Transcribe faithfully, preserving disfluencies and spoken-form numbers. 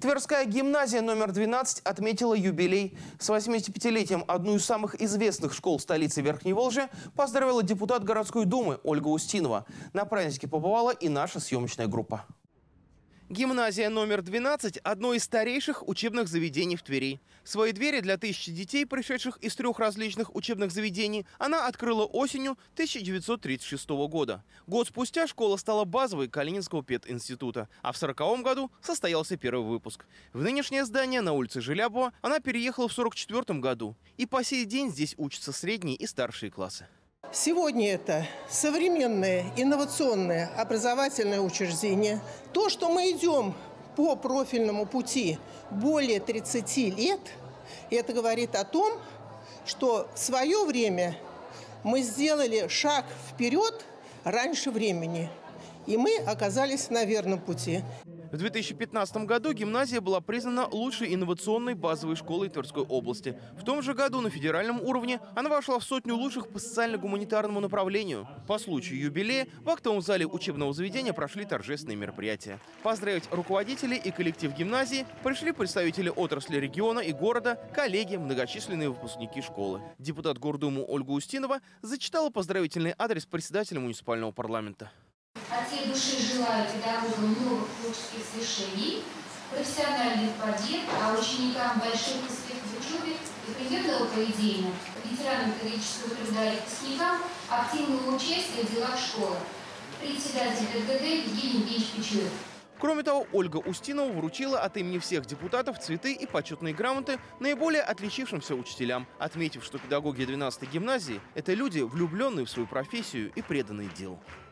Тверская гимназия номер двенадцать отметила юбилей. С восьмидесятипятилетием одну из самых известных школ столицы Верхней Волжи поздравила депутат городской думы Ольга Устинова. На празднике побывала и наша съемочная группа. Гимназия номер двенадцать – одно из старейших учебных заведений в Твери. Свои двери для тысячи детей, пришедших из трех различных учебных заведений, она открыла осенью тысяча девятьсот тридцать шестого года. Год спустя школа стала базовой Калининского пединститута, а в сороковом году состоялся первый выпуск. В нынешнее здание на улице Желябова она переехала в сорок четвёртом году. И по сей день здесь учатся средние и старшие классы. Сегодня это современное, инновационное образовательное учреждение. То, что мы идем по профильному пути более тридцати лет, это говорит о том, что в свое время мы сделали шаг вперед раньше времени, и мы оказались на верном пути. В две тысячи пятнадцатом году гимназия была признана лучшей инновационной базовой школой Тверской области. В том же году на федеральном уровне она вошла в сотню лучших по социально-гуманитарному направлению. По случаю юбилея в актовом зале учебного заведения прошли торжественные мероприятия. Поздравить руководителей и коллектив гимназии пришли представители отрасли региона и города, коллеги, многочисленные выпускники школы. Депутат Гордумы Ольга Устинова зачитала поздравительный адрес председателя муниципального парламента. От всей души желаю педагогам новых творческих свершений, профессиональных побед, а ученикам больших успехов в учебе и примерного поведения, ветеранам педагогического труда и выпускникам активного участия в делах школы. Председатель РГД Евгений Евгеньевич Печуев. Кроме того, Ольга Устинова вручила от имени всех депутатов цветы и почетные грамоты наиболее отличившимся учителям, отметив, что педагоги двенадцатой гимназии – это люди, влюбленные в свою профессию и преданные делу.